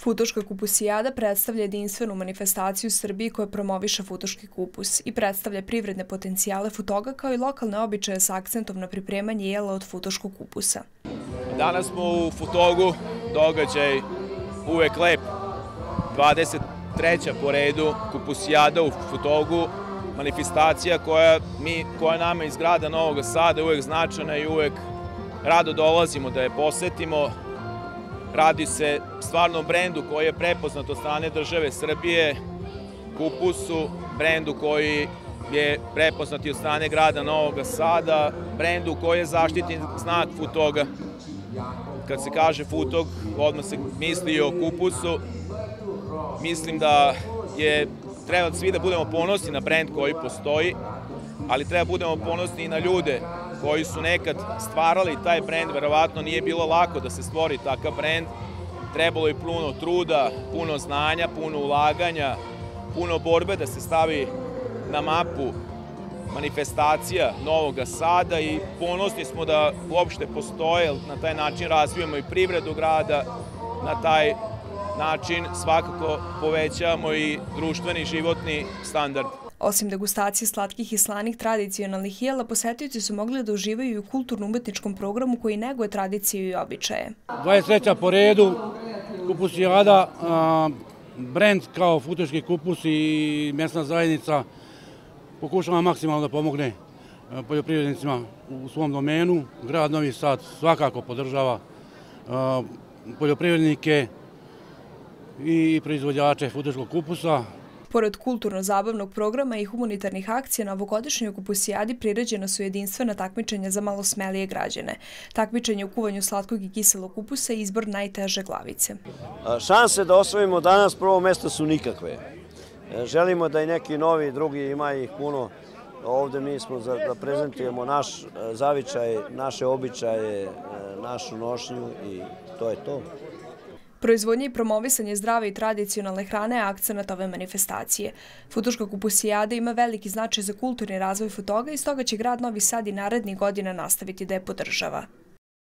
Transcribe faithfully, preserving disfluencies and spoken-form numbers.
Futoška kupusijada predstavlja jedinstvenu manifestaciju u Srbiji koja promoviše futoški kupus i predstavlja privredne potencijale Futoga kao i lokalne običaje sa akcentom na pripremanje jela od futoškog kupusa. Danas smo u Futogu, događaj uvek lep, dvadeset treća po redu kupusijada u Futogu, manifestacija koja, mi, koja nama iz grada Novog Sada je uvek značajna i uvek rado dolazimo da je posetimo. Radi se stvarno o brendu koji je prepoznat od strane države Srbije, kupusu, brendu koji je prepoznat i od strane grada Novog Sada, brendu koji je zaštitni znak Futoga. Kad se kaže Futog, odmah se misli o kupusu. Mislim da je, treba svi da budemo ponosni na brend koji postoji, ali treba budemo ponosni i na ljude koji su nekad stvarali taj brend. Verovatno nije bilo lako da se stvori takav brend. Trebalo je puno truda, puno znanja, puno ulaganja, puno borbe da se stavi na mapu manifestacija Novog Sada i ponosni smo da uopšte postoje, na taj način razvijamo i privredu grada, na taj način svakako povećavamo i društveni životni standard. Osim degustacije slatkih i slanih tradicionalnih jela, posetioci su mogli da uživaju i u kulturno-umetničkom programu koji neguje tradiciju i običaje. dvadeset treća po redu, kupusijada, brend kao futoški kupus i mjesna zajednica pokušava maksimalno da pomogne poljoprivrednicima u svom domenu. Grad Novi Sad svakako podržava poljoprivrednike i proizvođače futoškog kupusa. Pored kulturno-zabavnog programa i humanitarnih akcija, na ovogodišnjoj kupusijadi priređena su jedinstvena takmičenja za malo smelije građane. Takmičenje u kuvanju slatkog i kiselog kupusa i izbor najteže glavice. Šanse da osvojimo danas prvo mesto su nikakve. Želimo da i neki novi, drugi, ima ih puno. Ovde mi smo da prezentujemo naš zavičaj, naše običaje, našu nošnju i to je to. Proizvodnje i promovisanje zdrave i tradicionalne hrane je akcenat ove manifestacije. Futoška kupusijada ima veliki značaj za kulturni razvoj Futoga i stoga će grad Novi Sad i narednih godina nastaviti da je podržava.